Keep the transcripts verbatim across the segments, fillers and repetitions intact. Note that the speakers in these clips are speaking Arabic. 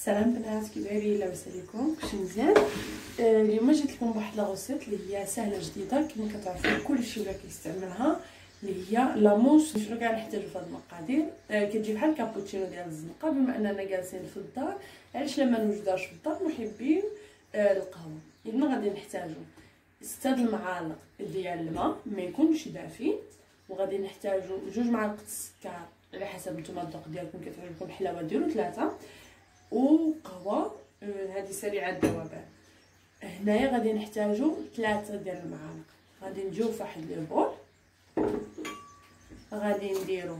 السلام بنات، كي دايرين؟ لاباس عليكم؟ كلشي مزيان. آه اليوم جيت لكم بواحد لاغوسيت اللي هي سهله جديده كما كتعرفوا كلشي ولا كيستعملها، اللي هي لاموس. شنو كنحتاجو في هاد المقادير؟ آه كتجي بحال كابوتشينو ديال الزنقه، بما اننا جالسين في الدار، علاش لما نوجدوهاش في الدار محبين آه القهوه. اذا غادي نحتاجو ستة المعالق ديال الماء ما يكونش دافي، وغادي نحتاجو جوج معالق السكر على حسب نتوما الذوق ديالكم، كتعجبكم الحلاوه ديروا ثلاثه، وقهوه هذه سريعه الذوبان. هنايا غادي نحتاجو ثلاثه ديال المعالق. غادي نجيو فواحد لي بول، غادي نديرو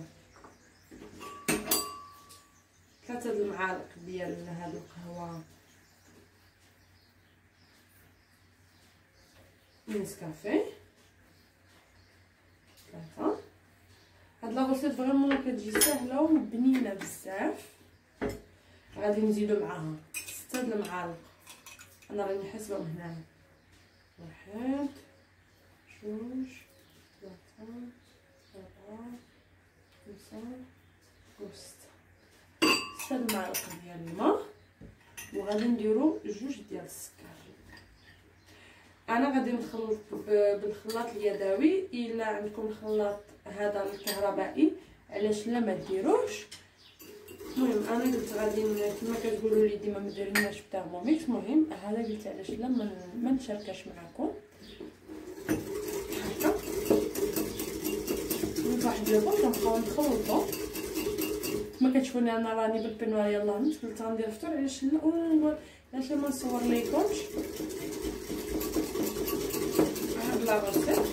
ثلاثه المعالق ديال هاد القهوه نسكافيه، ثلاثه. هاد لاغوسيت فريمون كتجي سهله وبنينه بزاف. غادي نزيدو معاها ستة د المعالق، انا راني حاسبهم هنا، واحد جوج ثلاثة أربعة خمسة وستة، ستة د المعالق ديال الماء، وغادي نديرو جوج ديال السكر. انا غادي نخلط بالخلاط اليدوي، الا عندكم الخلاط هذا الكهربائي علاش لا ما ديروش. المهم انا قلت غادي كما كتقولوا لي ديما ما ديرناش بترموميكس، المهم هذا قلت علاش لا ما نشاركاش معكم هكا. واحد البول كنبقاو نخلطو كما كتشوفوني انا راني بالبينوار. يلاه نت قلت غندير فطور علاش لا علاش ما نصور ليكمش هاد لاغوسيت.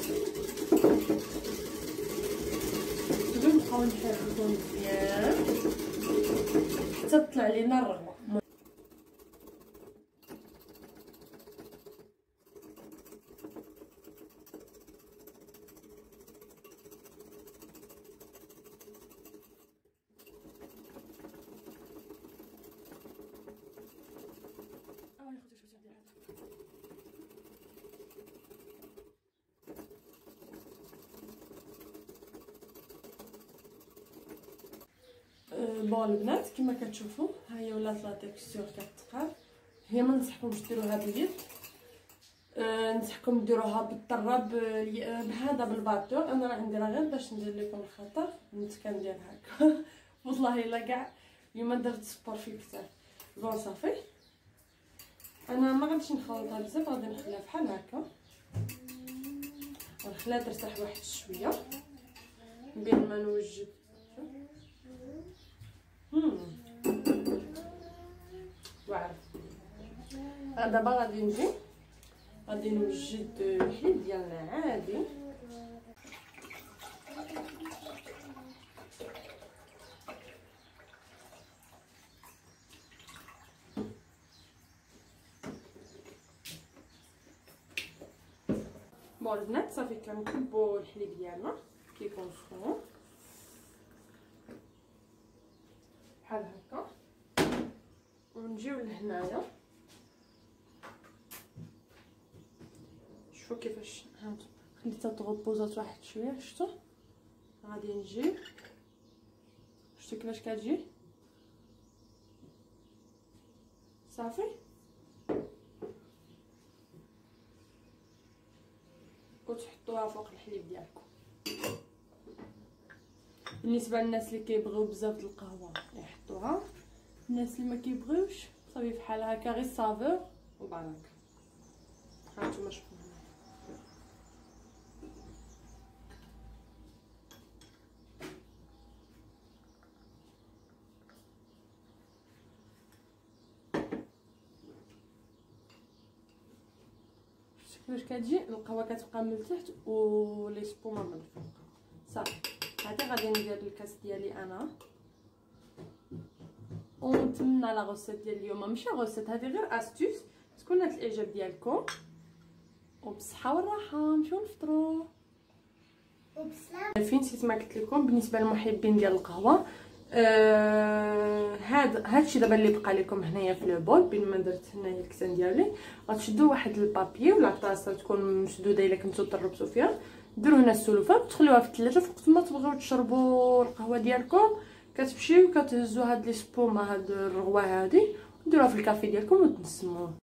نبقاو نحركو مزيان حتى تطلع لينا الرغوه. بون البنات كما كتشوفوا ها هي ولات لا تيكستور كتقار. هي ما ننصحكمش ديروها باليد، أه ننصحكم ديروها بالطراب بهذا بالباطور. انا راه نديرها غير باش ندير لكم الخطر، نت كندير هكا والله الا كاع اليوم درت سبور فيه كثر. بون صافي انا ما غاديش نخلطها بزاف، غادي نخليها بحال هكا ونخليها ترتاح واحد شويه بين ما نوجد. واعر دابا غادي نجي غادي نوجد الحليب ديالنا عادي. بون البنات صافي كنكبو الحليب ديالنا كيكون سخون بحال هكا، ونجيو لهنايا شوفوا كيفاش هانتو خليتها تغوبوزات واحد شويه. شفتوا غادي نجي شفتوا كيفاش كتجي صافي. وتحطوها فوق الحليب ديالكم. بالنسبه للناس اللي كيبغيو بزاف د القهوه يحطوها، الناس اللي ما كيبغيوش صافي بحال هكا غير صافور وبركه. هانتوما شوفوا كيفاش كتجي القهوه، كتبقى من التحت ولي سبومه من الفوق. صافي هذه غادي ندير الكاس ديالي انا، ونتمنى لا غوسيت ديال اليوم ماشي غوسيت، هذه غير استوس تكون نالت الاعجاب ديالكم، وبالصحه والراحه. نمشيو نفطروا وبسلام. فين نسيت ما قلت لكم بالنسبه للمحبين ديال القهوه، آه هاد هادشي دابا اللي بقى لكم هنايا في لو بول. بين ما درت هنايا الكسان ديالي غتشدوا واحد البابي ولا طاسه تكون مسدوده الا كنتو طربتو فيها، ديروا هنا السلوفه وتخليوها في الثلاجه. فوقت ما تبغيو تشربوا القهوه ديالكم كتمشيو كتهزوا هاد لي سبومه هاد الرغوه هادي ديروها في الكافي ديالكم وتنسموه.